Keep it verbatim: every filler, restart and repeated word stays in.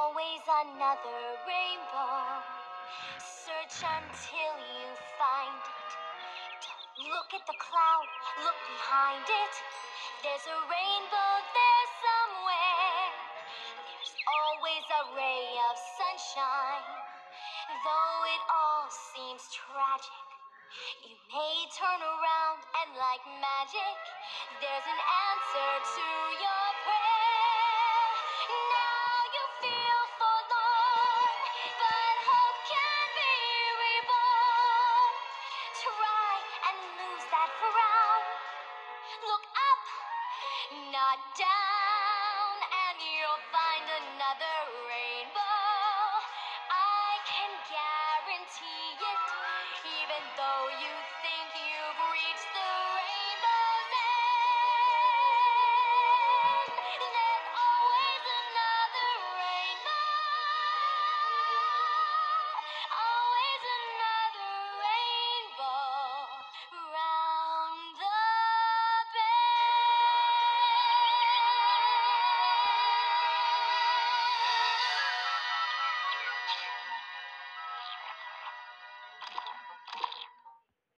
always another rainbow. Search until you find it. Don't look at the cloud, look behind it. There's a rainbow there somewhere. There's always a ray of sunshine. Though it all seems tragic, you may turn around and like magic, there's an answer to your